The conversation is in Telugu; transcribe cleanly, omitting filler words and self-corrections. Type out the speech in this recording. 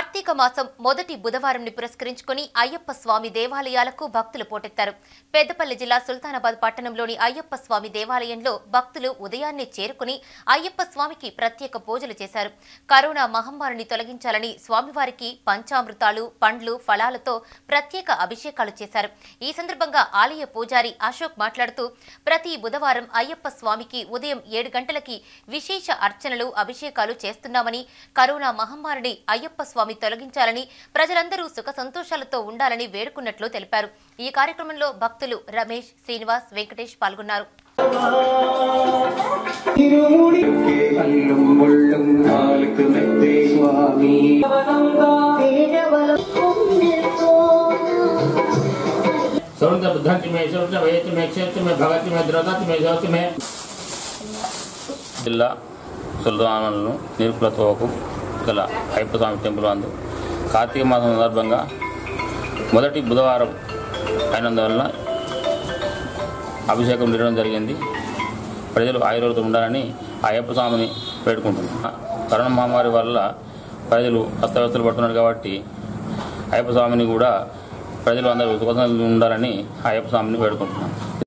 కార్తీక మాసం మొదటి బుధవారంని పురస్కరించుకుని అయ్యప్ప స్వామి దేవాలయాలకు భక్తులు పోటెత్తారు. పెద్దపల్లి జిల్లా సుల్తానాబాద్ పట్టణంలోని అయ్యప్ప స్వామి దేవాలయంలో భక్తులు ఉదయాన్నే చేరుకుని అయ్యప్ప స్వామికి ప్రత్యేక పూజలు చేశారు. కరోనా మహమ్మారిని తొలగించాలని స్వామివారికి పంచామృతాలు, పండ్లు, ఫలాలతో ప్రత్యేక అభిషేకాలు చేశారు. ఈ సందర్భంగా ఆలయ పూజారి అశోక్ మాట్లాడుతూ, ప్రతి బుధవారం అయ్యప్ప స్వామికి ఉదయం 7 గంటలకి విశేష అర్చనలు, అభిషేకాలు చేస్తున్నామని, కరోనా మహమ్మారిని అయ్యప్ప స్వామి తొలగించాలని, ప్రజలందరూ సుఖ సంతోషాలతో ఉండాలని వేడుకున్నట్లు తెలిపారు. ఈ కార్యక్రమంలో భక్తులు రమేష్, శ్రీనివాస్, వెంకటేష్ పాల్గొన్నారు. జిల్లా సుల్తానాబాద్ నిరుకులతోవకు గల అయ్యప్ప స్వామి టెంపుల్ అందు కార్తీక మాసం సందర్భంగా మొదటి బుధవారం అయినందువలన అభిషేకం నిర్వహణ జరిగింది. ప్రజలు ఆయుర్వేదం ఉండాలని అయ్యప్ప స్వామిని వేడుకుంటున్నాం. కరోనా మహమ్మారి వల్ల ప్రజలు అస్తవ్యస్తలు పడుతున్నారు కాబట్టి అయ్యప్ప స్వామిని కూడా ప్రజలు అందరూ సుఖంగా ఉండాలని అయ్యప్ప స్వామిని వేడుకుంటున్నాం.